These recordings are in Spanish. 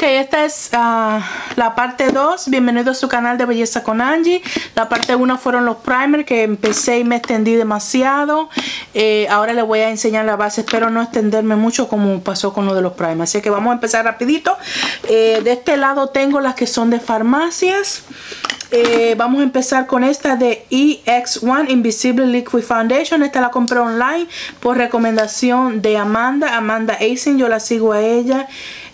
Ok, esta es la parte 2. Bienvenido a su canal de Belleza con Angie. La parte 1 fueron los primers que empecé y me extendí demasiado. Ahora les voy a enseñar la base. Espero no extenderme mucho como pasó con lo de los primers. Así que vamos a empezar rapidito. De este lado tengo las que son de farmacias. Vamos a empezar con esta de EX1 Invisible Liquid Foundation. Esta la compré online por recomendación de Amanda Acing. Yo la sigo a ella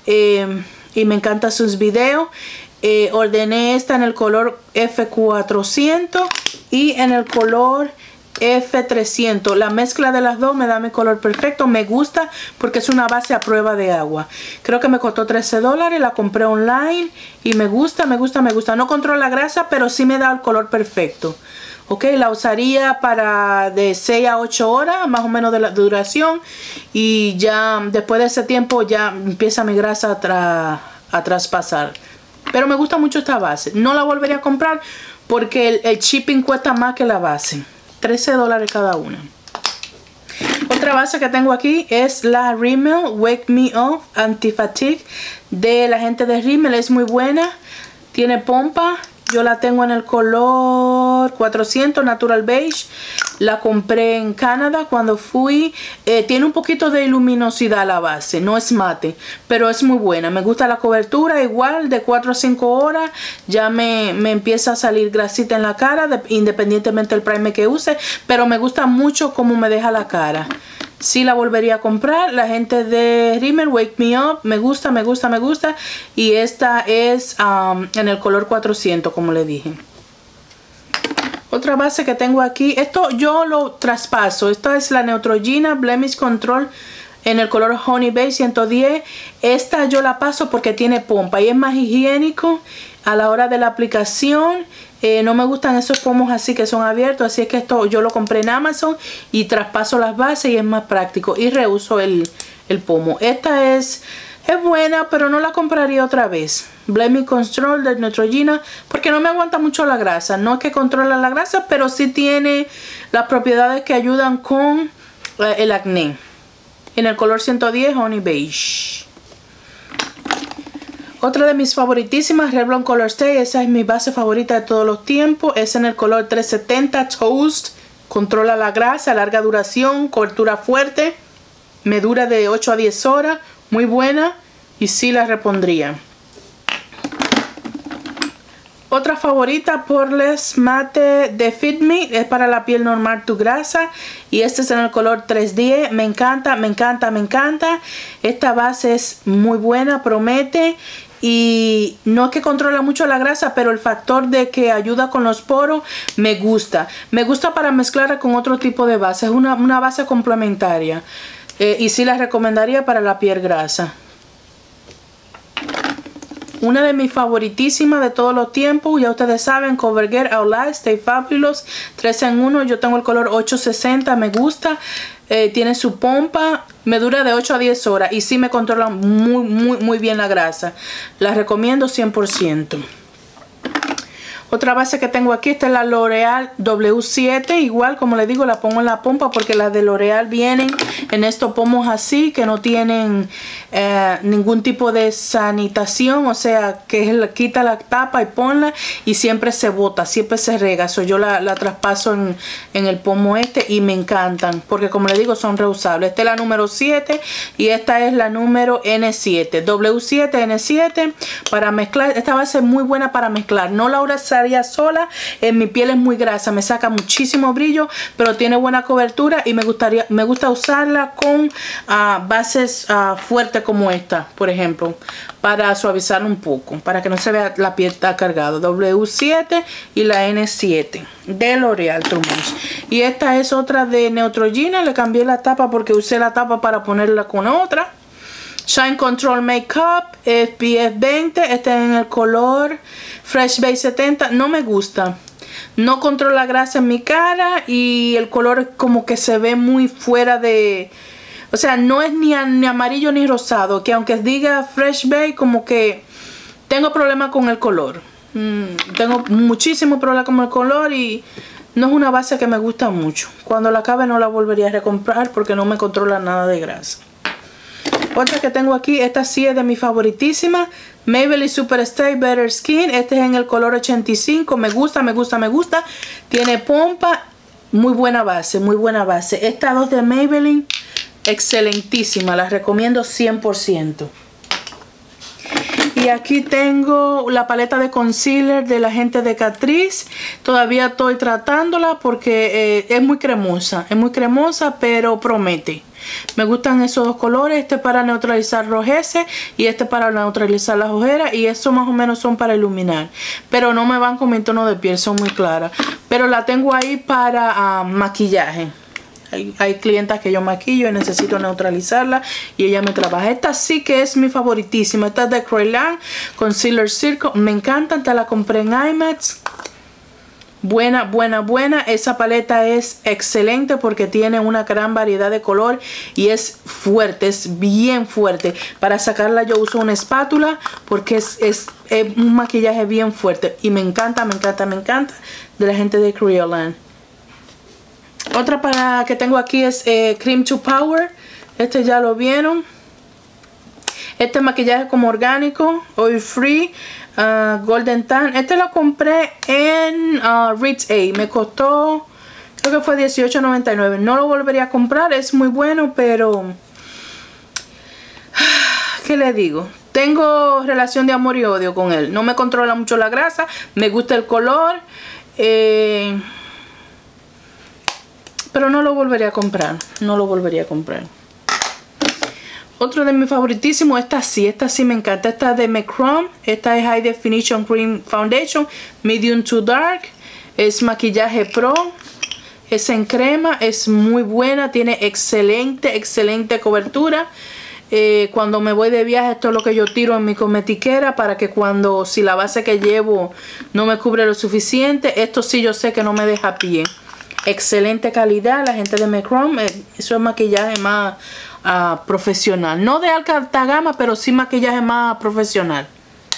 y me encantan sus videos. Ordené esta en el color F400 y en el color F300. La mezcla de las dos me da mi color perfecto. Me gusta porque es una base a prueba de agua. Creo que me costó $13. La compré online y me gusta. No controla la grasa, pero sí me da el color perfecto. Ok, la usaría para de 6 a 8 horas más o menos de la duración. Y ya después de ese tiempo ya empieza mi grasa a traspasar. Pero me gusta mucho esta base. No la volvería a comprar porque el shipping cuesta más que la base. $13 cada una. Otra base que tengo aquí es la Rimmel Wake Me Up Anti-Fatigue de la gente de Rimmel. Es muy buena. Tiene pompa. Yo la tengo en el color 400 Natural Beige. La compré en Canadá cuando fui. Tiene un poquito de luminosidad la base. No es mate, pero es muy buena. Me gusta la cobertura. Igual de 4 a 5 horas ya me empieza a salir grasita en la cara, independientemente del primer que use. Pero me gusta mucho cómo me deja la cara. Sí la volvería a comprar. La gente de Rimmel Wake Me Up me gusta. Y esta es en el color 400, como le dije. Otra base que tengo aquí, esto yo lo traspaso. Esta es la Neutrogena Blemish Control en el color Honey Beige 110. Esta yo la paso porque tiene pompa y es más higiénico a la hora de la aplicación. No me gustan esos pomos así que son abiertos, así es que esto yo lo compré en Amazon y traspaso las bases y es más práctico y reuso el pomo. Esta es buena, pero no la compraría otra vez. Blemish Control de Neutrogena porque no me aguanta mucho la grasa. No es que controla la grasa, pero sí tiene las propiedades que ayudan con el acné. En el color 110 Honey Beige. Otra de mis favoritísimas, Revlon Color Stay. Esa es mi base favorita de todos los tiempos. Es en el color 370 Toast. Controla la grasa, larga duración, cobertura fuerte. Me dura de 8 a 10 horas. Muy buena y sí la repondría. Otra favorita, Poreless Matte de Fit Me. Es para la piel normal tu grasa. Y este es en el color 310. Me encanta. Esta base es muy buena, promete. Y no es que controla mucho la grasa, pero el factor de que ayuda con los poros me gusta. Me gusta para mezclarla con otro tipo de base. Es una base complementaria. Y sí la recomendaría para la piel grasa. Una de mis favoritísimas de todos los tiempos, ya ustedes saben, CoverGirl Outlive Stay Fabulous 3 en 1. Yo tengo el color 860, me gusta. Tiene su pompa, me dura de 8 a 10 horas y sí me controla muy bien la grasa. La recomiendo 100%. Otra base que tengo aquí, esta es la L'Oreal W7. Igual, como les digo, la pongo en la pompa porque las de L'Oreal vienen en estos pomos así, que no tienen ningún tipo de sanitación. O sea, que quita la tapa y ponla y siempre se bota, siempre se rega. So, yo la traspaso en el pomo este y me encantan porque, como les digo, son reusables. Esta es la número 7 y esta es la número N7. W7, N7 para mezclar. Esta base es muy buena para mezclar. No la usaría sola, en mi piel es muy grasa, me saca muchísimo brillo, pero tiene buena cobertura y me gusta usarla con bases fuertes como esta, por ejemplo, para suavizar un poco, para que no se vea la piel tan cargada. W7 y la N7 de L'Oreal True Match. Y esta es otra de Neutrogena. Le cambié la tapa porque usé la tapa para ponerla con otra. Shine Control Makeup SPF 20. Este es en el color Fresh Beige 70. No me gusta. No controla grasa en mi cara y el color como que se ve muy fuera de... O sea, no es ni amarillo ni rosado. Que aunque diga Fresh Beige, como que tengo problemas con el color. Tengo muchísimo problema con el color y no es una base que me gusta mucho. Cuando la acabe no la volvería a recomprar porque no me controla nada de grasa. Otra que tengo aquí, esta sí es de mi favoritísima, Maybelline Super Stay Better Skin. Este es en el color 85. Me gusta, me gusta, me gusta. Tiene pompa. Muy buena base, muy buena base. Estas dos de Maybelline, excelentísima. Las recomiendo 100%. Y aquí tengo la paleta de concealer de la gente de Catrice. Todavía estoy tratándola porque es muy cremosa, pero promete. Me gustan esos dos colores. Este para neutralizar rojeces y este para neutralizar las ojeras. Y estos más o menos son para iluminar. Pero no me van con mi tono de piel, son muy claras. Pero la tengo ahí para maquillaje. Hay clientas que yo maquillo y necesito neutralizarla y ella me trabaja. Esta sí que es mi favoritísima. Esta es de Kreyland Concealer Circle. Me encanta, esta la compré en IMAX. Buena, buena, buena. Esa paleta es excelente porque tiene una gran variedad de color y es fuerte, es bien fuerte. Para sacarla yo uso una espátula porque es un maquillaje bien fuerte. Y me encanta, me encanta, me encanta de la gente de Kreyland. Otra que tengo aquí es Cream to Power. Este ya lo vieron. Este maquillaje como orgánico, oil free, golden tan. Este lo compré en Ritz A. Me costó, creo que fue $18.99. No lo volvería a comprar, es muy bueno, pero ¿qué le digo? Tengo relación de amor y odio con él. No me controla mucho la grasa, me gusta el color. Pero no lo volvería a comprar. No lo volvería a comprar. Otro de mis favoritísimos. Esta sí me encanta. Esta es de McCrum. Esta es High Definition Cream Foundation. Medium to Dark. Es maquillaje pro. Es en crema. Es muy buena. Tiene excelente cobertura. Cuando me voy de viaje, esto es lo que yo tiro en mi cosmetiquera para que si la base que llevo no me cubre lo suficiente. Esto sí yo sé que no me deja pie. Excelente calidad, la gente de McCrum. Eso es maquillaje más profesional. No de alta gama, pero sí maquillaje más profesional.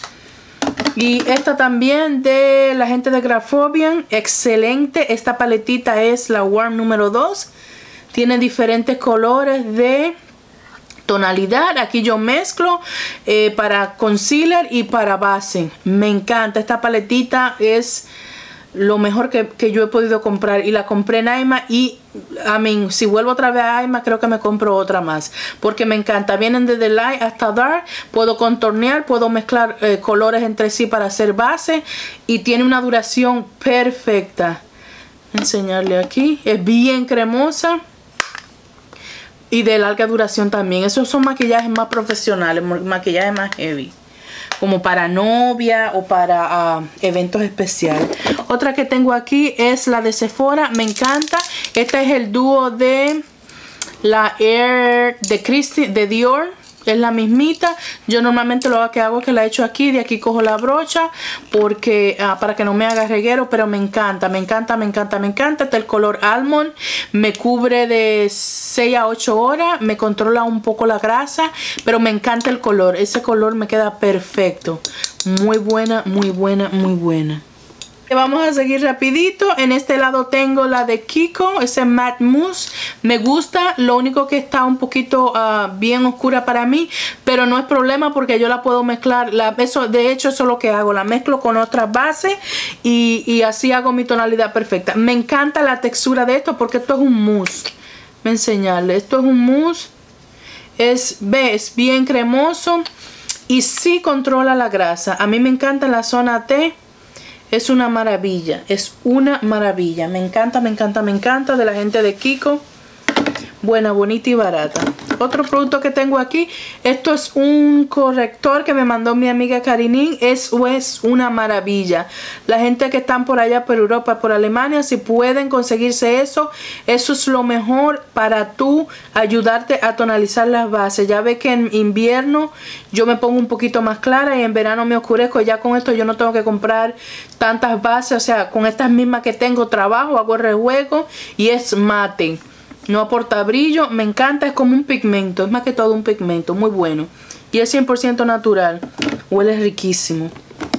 Y esta también de la gente de Graphobian. Excelente. Esta paletita es la Warm número 2. Tiene diferentes colores de tonalidad. Aquí yo mezclo para concealer y para base. Me encanta. Esta paletita es lo mejor que yo he podido comprar y la compré en IMA y si vuelvo otra vez a IMA creo que me compro otra más porque me encanta. Vienen desde light hasta dark, puedo contornear, puedo mezclar colores entre sí para hacer base y tiene una duración perfecta. Voy a enseñarle aquí, es bien cremosa y de larga duración también. Esos son maquillajes más profesionales, maquillajes más heavy, como para novia o para eventos especiales. Otra que tengo aquí es la de Sephora. Me encanta. Este es el dúo de la Air de Dior. Es la mismita. Yo normalmente lo que hago es que la echo aquí. De aquí cojo la brocha porque para que no me haga reguero. Pero me encanta, me encanta, me encanta, me encanta. Este es el color almond. Me cubre de 6 a 8 horas. Me controla un poco la grasa. Pero me encanta el color. Ese color me queda perfecto. Muy buena, muy buena, muy buena. Vamos a seguir rapidito. En este lado tengo la de Kiko, ese Matte Mousse. Me gusta, lo único que está un poquito bien oscura para mí, pero no es problema porque yo la puedo mezclar. De hecho eso es lo que hago, la mezclo con otras bases y así hago mi tonalidad perfecta. Me encanta la textura de esto porque esto es un mousse. Voy a enseñarle, esto es un mousse. Es bien cremoso y sí controla la grasa. A mí me encanta la zona T. Es una maravilla, es una maravilla. Me encanta, me encanta, me encanta de la gente de Kiko. Buena, bonita y barata. Otro producto que tengo aquí, esto es un corrector que me mandó mi amiga Karinin. Es una maravilla. La gente que están por allá, por Europa, por Alemania, si pueden conseguirse eso es lo mejor para tú ayudarte a tonalizar las bases. Ya ve que en invierno yo me pongo un poquito más clara y en verano me oscurezco. Ya con esto yo no tengo que comprar tantas bases, o sea, con estas mismas que tengo trabajo, hago el rejuego y es mate. No aporta brillo, me encanta, es como un pigmento, es más que todo un pigmento, muy bueno. Y es 100% natural, huele riquísimo.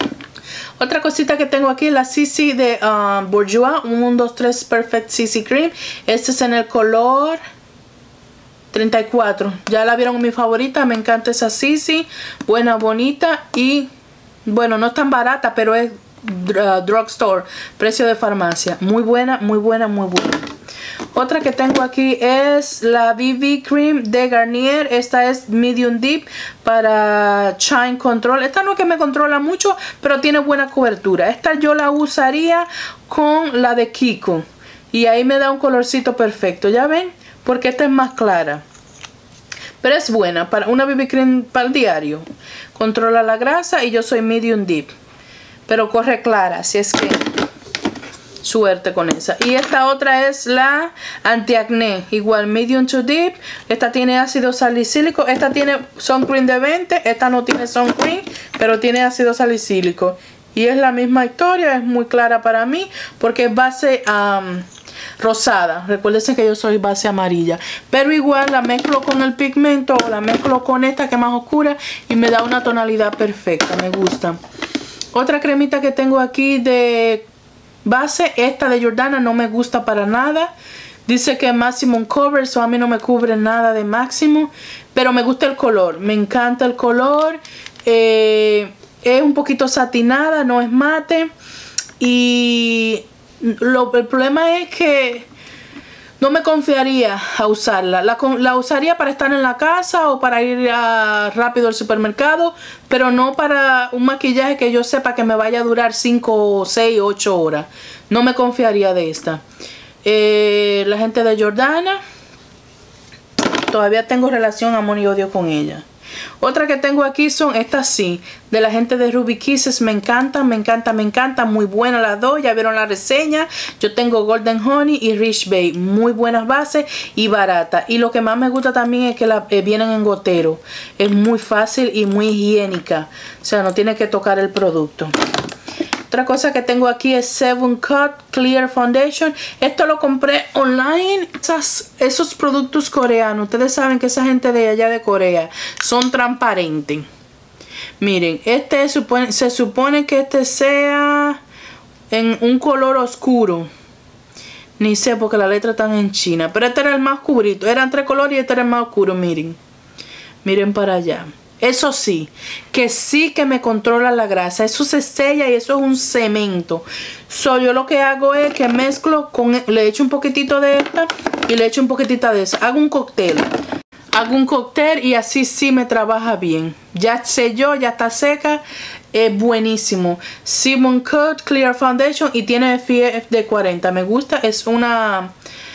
Otra cosita que tengo aquí es la CC de Bourjois, 1, 2, 3 Perfect CC Cream. Este es en el color $34. Ya la vieron mi favorita. Me encanta esa Sisi. Buena, bonita. Y bueno, no es tan barata, pero es drugstore. Precio de farmacia. Muy buena, muy buena, muy buena. Otra que tengo aquí es la BB Cream de Garnier. Esta es Medium Deep para Shine Control. Esta no es que me controla mucho, pero tiene buena cobertura. Esta yo la usaría con la de Kiko. Y ahí me da un colorcito perfecto. ¿Ya ven? Porque esta es más clara. Pero es buena para una BB Cream para el diario. Controla la grasa y yo soy Medium Deep. Pero corre clara, así es que suerte con esa. Y esta otra es la antiacné, igual Medium to Deep. Esta tiene ácido salicílico. Esta tiene sun cream de 20. Esta no tiene sun cream, pero tiene ácido salicílico. Y es la misma historia, es muy clara para mí porque es base rosada. Recuérdense que yo soy base amarilla, pero igual la mezclo con el pigmento o la mezclo con esta que es más oscura y me da una tonalidad perfecta. Me gusta. Otra cremita que tengo aquí de base, esta de Jordana, no me gusta para nada. Dice que es Maximum Cover, so a mí no me cubre nada de máximo, pero me gusta el color, me encanta el color. Es un poquito satinada, no es mate. Y el problema es que no me confiaría a usarla. La usaría para estar en la casa o para ir rápido al supermercado, pero no para un maquillaje que yo sepa que me vaya a durar 5, 6, 8 horas. No me confiaría de esta. La gente de Jordana, todavía tengo relación amor y odio con ella. Otra que tengo aquí son estas sí, de la gente de Ruby Kisses. Me encantan, me encantan, me encantan. Muy buenas las dos, ya vieron la reseña. Yo tengo Golden Honey y Rich Bay. Muy buenas bases y baratas. Y lo que más me gusta también es que vienen en gotero. Es muy fácil y muy higiénica. O sea, no tiene que tocar el producto. Otra cosa que tengo aquí es 7 Cut Clear Foundation. Esto lo compré online. Esos productos coreanos, ustedes saben que esa gente de allá de Corea son transparentes. Miren, este se supone que este sea en un color oscuro. Ni sé porque las letras están en China. Pero este era el más oscurito. Eran 3 colores y este era el más oscuro. Miren. Miren para allá. Eso sí que me controla la grasa. Eso se sella y eso es un cemento. Yo lo que hago es que mezclo le echo un poquitito de esta y le echo un poquitito de esa. Hago un cóctel. Hago un cóctel y así sí me trabaja bien. Ya selló, ya está seca. Es buenísimo. 7 Cut Clear Foundation y tiene SPF de 40. Me gusta. Es una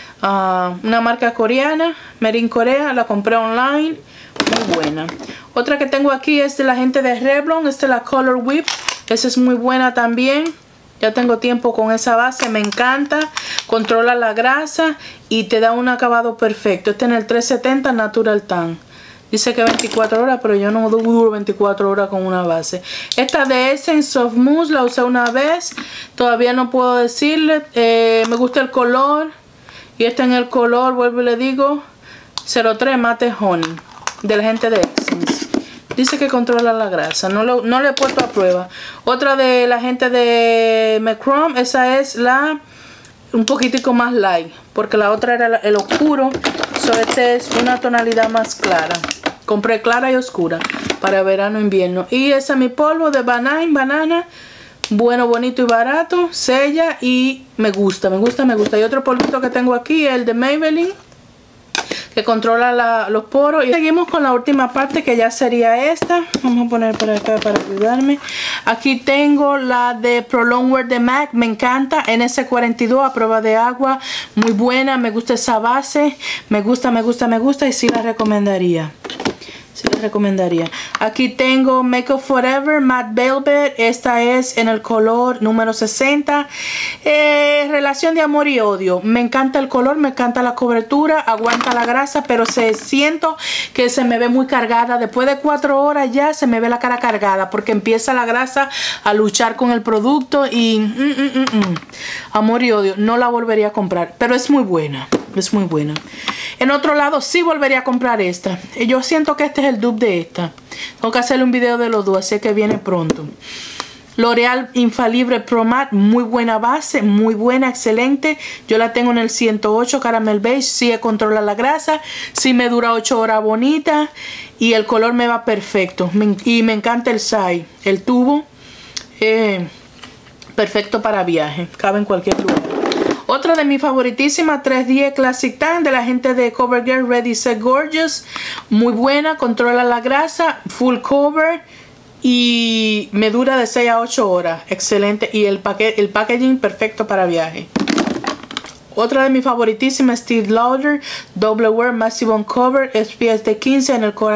marca coreana. Made in Corea. La compré online. Muy buena. Otra que tengo aquí es de la gente de Revlon. Esta es la Color Whip. Esa es muy buena también. Ya tengo tiempo con esa base. Me encanta. Controla la grasa y te da un acabado perfecto. Este en el 370 Natural Tan. Dice que 24 horas, pero yo no duro 24 horas con una base. Esta de Essence Soft Mousse la usé una vez. Todavía no puedo decirle. Me gusta el color. Y este en el color, vuelvo y le digo, 03 Matte Honey. De la gente de Essence. Dice que controla la grasa. No le he puesto a prueba. Otra de la gente de Macron. Esa es la un poquitico más light. Porque la otra era el oscuro. Este es una tonalidad más clara. Compré clara y oscura. Para verano e invierno. Y esa es mi polvo de banana. Bueno, bonito y barato. Sella y me gusta. Me gusta, me gusta. Y otro polvito que tengo aquí. El de Maybelline. Que controla los poros. Y seguimos con la última parte, que ya sería esta. Vamos a poner por acá para ayudarme. Aquí tengo la de Prolong Wear de MAC. Me encanta. NS42 a prueba de agua. Muy buena. Me gusta esa base. Me gusta, me gusta, me gusta. Y sí la recomendaría. Sí les recomendaría. Aquí tengo Make Up Forever Matte Velvet. Esta es en el color número 60. Relación de amor y odio. Me encanta el color, me encanta la cobertura. Aguanta la grasa, pero siento que se me ve muy cargada. Después de 4 horas ya se me ve la cara cargada. Porque empieza la grasa a luchar con el producto. Y amor y odio. No la volvería a comprar. Pero es muy buena. Es muy buena. En otro lado sí volvería a comprar esta. Yo siento que este es el dupe de esta. Tengo que hacerle un video de los dos, así que viene pronto. L'Oreal Infalible Pro Matte, muy buena base, muy buena, excelente. Yo la tengo en el 108 Caramel Beige, sí controla la grasa, sí me dura 8 horas bonita y el color me va perfecto. Y me encanta el size, el tubo, perfecto para viaje, cabe en cualquier lugar. Otra de mis favoritísimas, 310 Classic Tan de la gente de CoverGirl Ready Set Gorgeous, muy buena, controla la grasa, full cover. Y me dura de 6 a 8 horas. Excelente. Y el packaging perfecto para viaje. Otra de mis favoritísimas, Estée Lauder Double Wear Massive On Cover SPF de 15 en el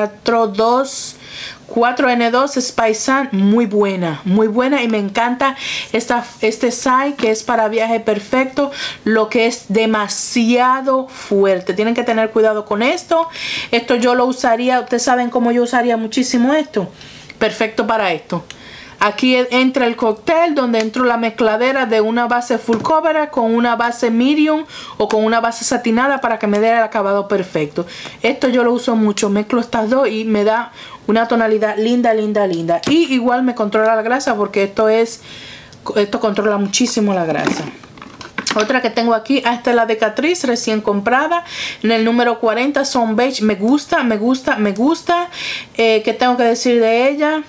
4N2 Spice Sun. Muy buena y me encanta este size que es para viaje perfecto. Lo que es demasiado fuerte. Tienen que tener cuidado con esto. Esto yo lo usaría. Ustedes saben cómo yo usaría muchísimo esto. Perfecto para esto. Aquí entra el cóctel donde entro la mezcladera de una base full cover con una base medium o con una base satinada para que me dé el acabado perfecto. Esto yo lo uso mucho. Mezclo estas dos y me da una tonalidad linda, linda, linda. Y igual me controla la grasa porque esto controla muchísimo la grasa. Otra que tengo aquí, esta es la de Catrice, recién comprada, en el número 40, Son Beige. Me gusta, me gusta, me gusta. ¿Qué tengo que decir de ella?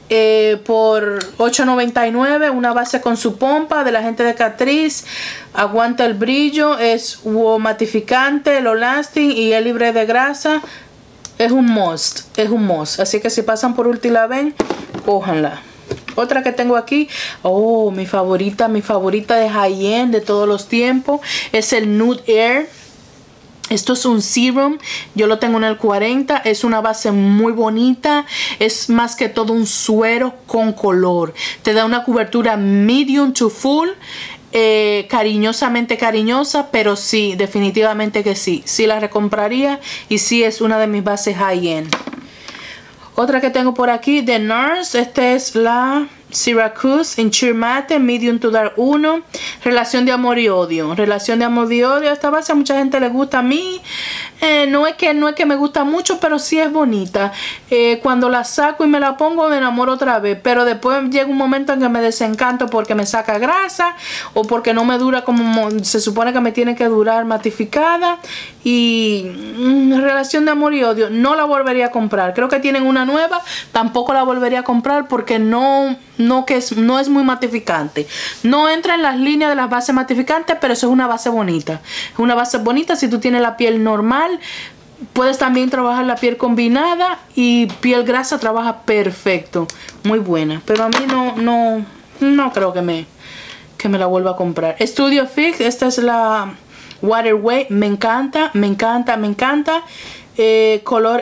Por $8.99, una base con su pompa de la gente de Catrice. Aguanta el brillo, es matificante, lo lasting y es libre de grasa. Es un must, es un must. Así que si pasan por Ulta y la ven, cójanla. Otra que tengo aquí, mi favorita de high-end de todos los tiempos, es el Nude Air. Esto es un serum, yo lo tengo en el 40, es una base muy bonita, es más que todo un suero con color. Te da una cobertura medium to full, cariñosamente cariñosa, pero sí, definitivamente que sí. Sí la recompraría y sí es una de mis bases high-end. Otra que tengo por aquí de NARS, esta es la Syracuse en Sheer Matte Medium to Dark 1. Relación de amor y odio. Relación de amor y odio. Esta base a mucha gente le gusta. A mí no es que me gusta mucho, pero sí es bonita. Cuando la saco y me la pongo me enamoro otra vez, pero después llega un momento en que me desencanto porque me saca grasa o porque no me dura como se supone que me tiene que durar matificada. Y relación de amor y odio, no la volvería a comprar. Creo que tienen una nueva, tampoco la volvería a comprar porque no es muy matificante. No entra en las líneas de las bases matificantes, pero eso es una base bonita. Es una base bonita si tú tienes la piel normal. Puedes también trabajar la piel combinada y piel grasa trabaja perfecto. Muy buena. Pero a mí no creo que me la vuelva a comprar. Studio Fix, esta es la Waterway. Me encanta, me encanta, me encanta. Color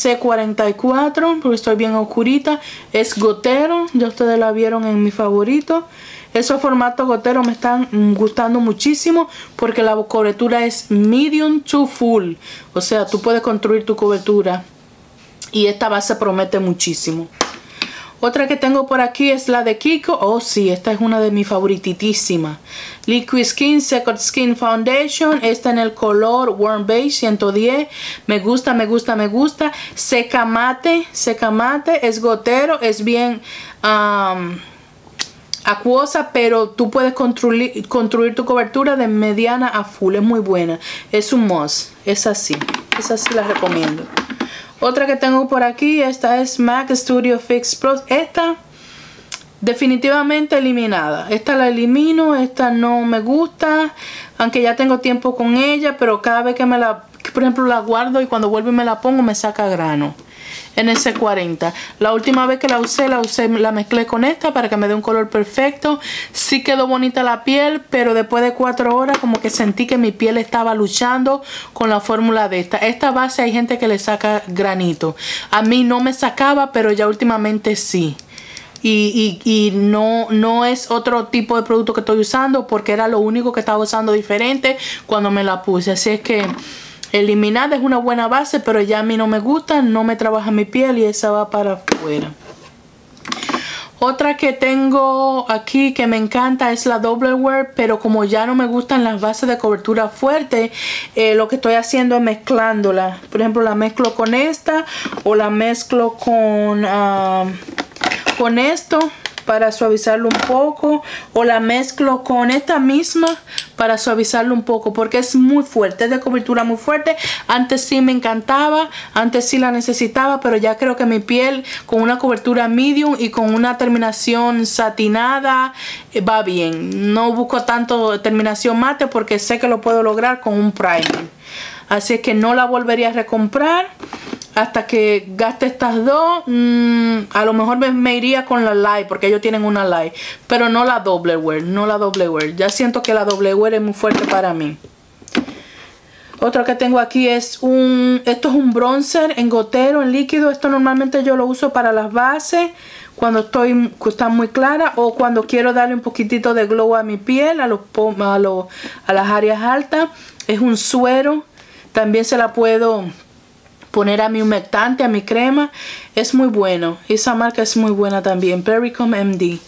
NC44 porque estoy bien oscurita. Es gotero, ya ustedes la vieron en mi favorito. Esos formatos goteros me están gustando muchísimo porque la cobertura es medium to full, o sea, tú puedes construir tu cobertura y esta base promete muchísimo. Otra que tengo por aquí es la de Kiko. Sí, esta es una de mis favoritísimas. Liquid Skin Secret Skin Foundation. Esta en el color Warm Beige 110. Me gusta, me gusta, me gusta. Seca mate, es gotero, es bien acuosa, pero tú puedes construir tu cobertura de mediana a full. Es muy buena. Es un must. Es así la recomiendo. Otra que tengo por aquí, esta es MAC Studio Fix Pro. Esta definitivamente eliminada. Esta la elimino, esta no me gusta, aunque ya tengo tiempo con ella, pero cada vez que por ejemplo la guardo y cuando vuelvo y me la pongo me saca grano. NC40. La última vez que la mezclé con esta para que me dé un color perfecto. Sí quedó bonita la piel, pero después de 4 horas como que sentí que mi piel estaba luchando con la fórmula de esta. Esta base hay gente que le saca granito. A mí no me sacaba, pero ya últimamente sí. Y no es otro tipo de producto que estoy usando porque era lo único que estaba usando diferente cuando me la puse. Así es que eliminada es una buena base, pero ya a mí no me gusta, no me trabaja mi piel y esa va para afuera. Otra que tengo aquí que me encanta es la Double Wear, pero como ya no me gustan las bases de cobertura fuerte, lo que estoy haciendo es mezclándola. Por ejemplo, la mezclo con esta o la mezclo con esto para suavizarlo un poco, o la mezclo con esta misma para suavizarlo un poco, porque es muy fuerte, es de cobertura muy fuerte. Antes sí me encantaba, antes sí la necesitaba, pero ya creo que mi piel con una cobertura medium y con una terminación satinada va bien. No busco tanto terminación mate porque sé que lo puedo lograr con un primer. Así es que no la volvería a recomprar hasta que gaste estas dos. A lo mejor me iría con la light, porque ellos tienen una light, pero no la double wear, no la double wear. Ya siento que la double wear es muy fuerte para mí. Otro que tengo aquí es esto es un bronzer en gotero, en líquido. Esto normalmente yo lo uso para las bases, cuando está muy clara, o cuando quiero darle un poquitito de glow a mi piel, a las áreas altas. Es un suero. También se la puedo poner a mi humectante, a mi crema. Es muy bueno. Esa marca es muy buena también. Perricom MD.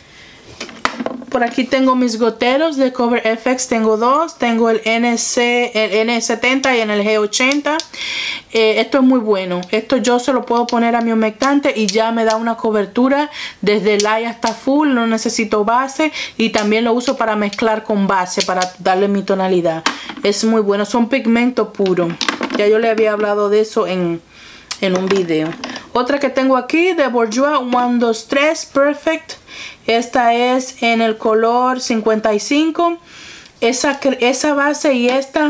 Por aquí tengo mis goteros de Cover FX. Tengo dos. Tengo el N70 y en el G80. Esto es muy bueno. Esto yo se lo puedo poner a mi humectante y ya me da una cobertura desde light hasta full. No necesito base. Y también lo uso para mezclar con base, para darle mi tonalidad. Es muy bueno. Son pigmento puro. Ya yo le había hablado de eso en un video. Otra que tengo aquí de Bourjois 123 Perfect. Esta es en el color 55. Esa base y esta,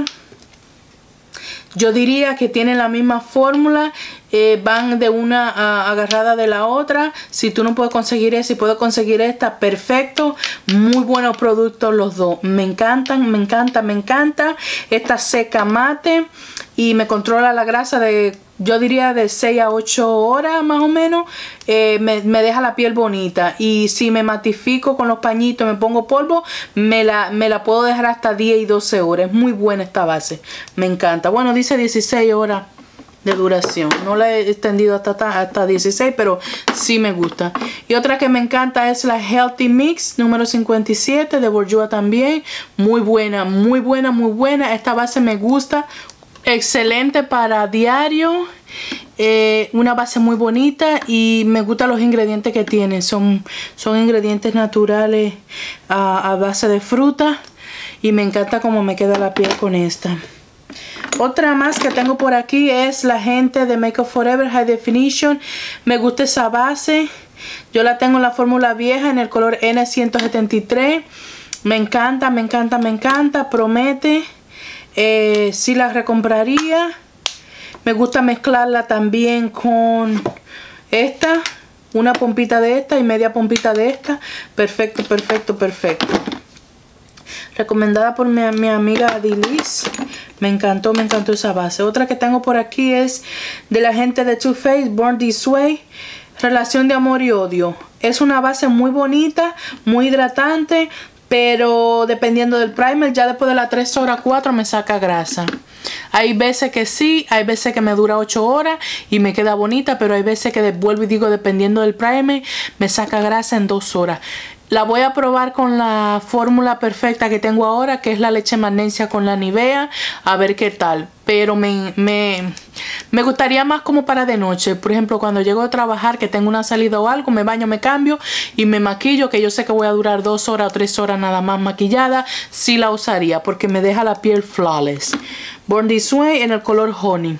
yo diría que tienen la misma fórmula. Van de una agarrada de la otra. Si tú no puedes conseguir esa y puedo conseguir esta, perfecto. Muy buenos productos los dos. Me encantan, me encanta, me encanta. Esta seca mate y me controla la grasa de, yo diría, de 6 a 8 horas más o menos. Me deja la piel bonita. Y si me matifico con los pañitos, me pongo polvo, me la puedo dejar hasta 10 y 12 horas. Es muy buena esta base. Me encanta. Bueno, dice 16 horas de duración. No la he extendido hasta 16, pero sí me gusta. Y otra que me encanta es la Healthy Mix número 57 de Bourjois también. Muy buena, muy buena, muy buena. Esta base me gusta. Excelente para diario. Una base muy bonita y me gustan los ingredientes que tiene. Son ingredientes naturales a base de fruta. Y me encanta cómo me queda la piel con esta. Otra más que tengo por aquí es la gente de Make Up For Ever High Definition. Me gusta esa base. Yo la tengo en la fórmula vieja en el color N173. Me encanta, me encanta, me encanta. Promete. Sí la recompraría. Me gusta mezclarla también con esta. Una pompita de esta y media pompita de esta. Perfecto, perfecto, perfecto. Recomendada por mi amiga Adilis. Me encantó esa base. Otra que tengo por aquí es de la gente de Too Faced, Born This Way. Relación de amor y odio. Es una base muy bonita, muy hidratante, pero dependiendo del primer, ya después de las 3 horas, 4 me saca grasa. Hay veces que sí, hay veces que me dura 8 horas y me queda bonita, pero hay veces que vuelvo y digo, dependiendo del primer, me saca grasa en 2 horas. La voy a probar con la fórmula perfecta que tengo ahora, que es la leche magnesia con la Nivea, a ver qué tal. Pero me gustaría más como para de noche. Por ejemplo, cuando llego a trabajar, que tengo una salida o algo, me baño, me cambio y me maquillo, que yo sé que voy a durar 2 horas o 3 horas nada más maquillada. Sí la usaría porque me deja la piel flawless. Born This Way en el color Honey.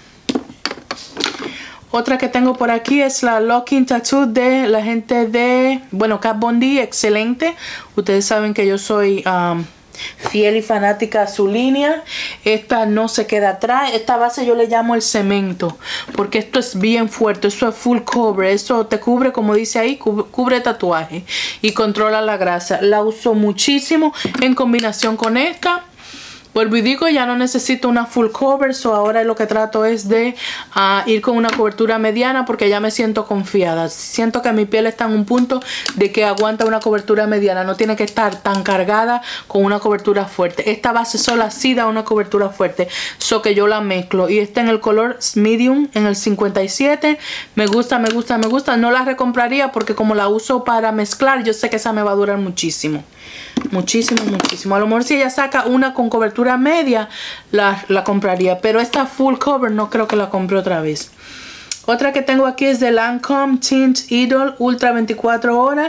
Otra que tengo por aquí es la Locking Tattoo de la gente de, bueno, Kat Von D, excelente. Ustedes saben que yo soy fiel y fanática a su línea. Esta no se queda atrás. Esta base yo le llamo el cemento, porque esto es bien fuerte. Eso es full cover. Eso te cubre, como dice ahí, cubre tatuaje y controla la grasa. La uso muchísimo en combinación con esta. Vuelvo y digo, ya no necesito una full cover, so ahora lo que trato es de ir con una cobertura mediana porque ya me siento confiada. Siento que mi piel está en un punto de que aguanta una cobertura mediana, no tiene que estar tan cargada con una cobertura fuerte. Esta base sola sí da una cobertura fuerte, so que yo la mezclo. Y está en el color medium, en el 57. Me gusta, me gusta, me gusta. No la recompraría porque como la uso para mezclar, yo sé que esa me va a durar muchísimo. Muchísimo, muchísimo. A lo mejor si ella saca una con cobertura media, la compraría. Pero esta full cover no creo que la compre otra vez. Otra que tengo aquí es de Lancome Tint Idol Ultra 24 horas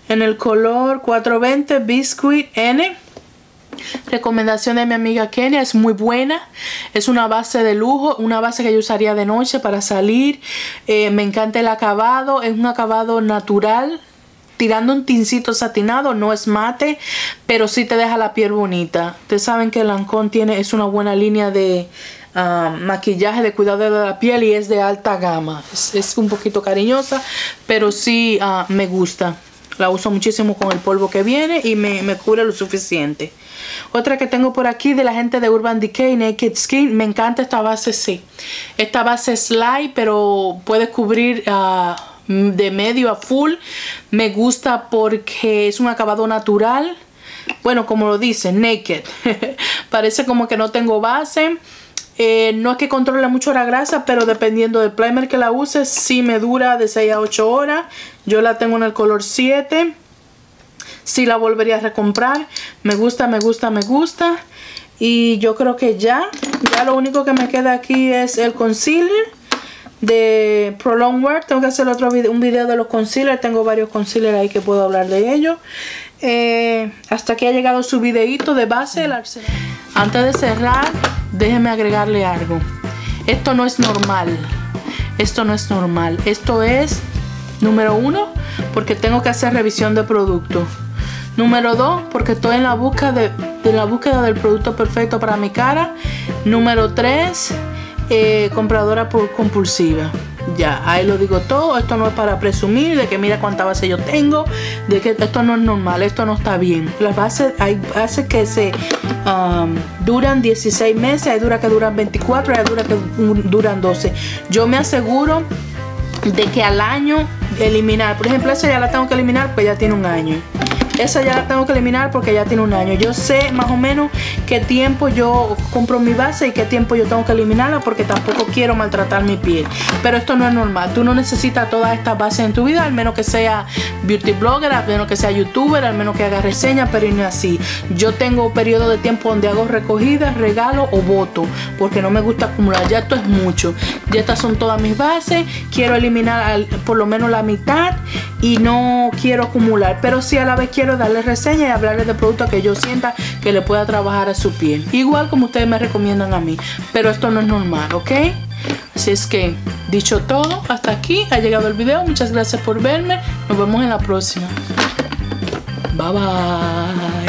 en el color 420 Biscuit N. Recomendación de mi amiga Kenia, es muy buena, es una base de lujo, una base que yo usaría de noche para salir. Me encanta el acabado, es un acabado natural, tirando un tincito satinado, no es mate, pero sí te deja la piel bonita. Ustedes saben que Lancôme es una buena línea de maquillaje, de cuidado de la piel, y es de alta gama. Es un poquito cariñosa, pero sí me gusta. La uso muchísimo con el polvo que viene y me cubre lo suficiente. Otra que tengo por aquí de la gente de Urban Decay, Naked Skin. Me encanta esta base, sí. Esta base es light, pero puede cubrir de medio a full. Me gusta porque es un acabado natural. Bueno, como lo dice, naked. Parece como que no tengo base. No es que controle mucho la grasa, pero dependiendo del primer que la use, sí me dura de 6 a 8 horas. Yo la tengo en el color 7. Sí la volvería a recomprar. Me gusta, me gusta, me gusta. Y yo creo que ya lo único que me queda aquí es el concealer de Prolonged Wear. Tengo que hacer un video de los concealers. Tengo varios concealers ahí que puedo hablar de ellos. Hasta aquí ha llegado su videito de base del arsenal. Antes de cerrar, déjenme agregarle algo. Esto no es normal. Esto no es normal. Esto es, número 1, porque tengo que hacer revisión de producto. Número 2, porque estoy en la búsqueda del producto perfecto para mi cara. Número 3, compradora compulsiva. Ya, ahí lo digo todo. Esto no es para presumir de que mira cuánta base yo tengo, de que esto no es normal, esto no está bien. Las bases, hay bases que se duran 16 meses, hay duras que duran 24, hay duras que duran 12. Yo me aseguro de que al año eliminar, por ejemplo, esa ya la tengo que eliminar pues ya tiene un año. Esa ya la tengo que eliminar porque ya tiene un año. Yo sé más o menos qué tiempo yo compro mi base y qué tiempo yo tengo que eliminarla, porque tampoco quiero maltratar mi piel. Pero esto no es normal. Tú no necesitas todas estas bases en tu vida, al menos que sea beauty blogger, al menos que sea youtuber, al menos que haga reseñas, pero no así. Yo tengo periodo de tiempo donde hago recogidas, regalo o voto, porque no me gusta acumular. Ya esto es mucho. Ya estas son todas mis bases. Quiero eliminar por lo menos la mitad y no quiero acumular, pero sí a la vez quiero darle reseña y hablarles de productos que yo sienta que le pueda trabajar a su piel, igual como ustedes me recomiendan a mí. Pero esto no es normal, ¿ok? Así es que, dicho todo, hasta aquí ha llegado el video. Muchas gracias por verme. Nos vemos en la próxima. Bye bye.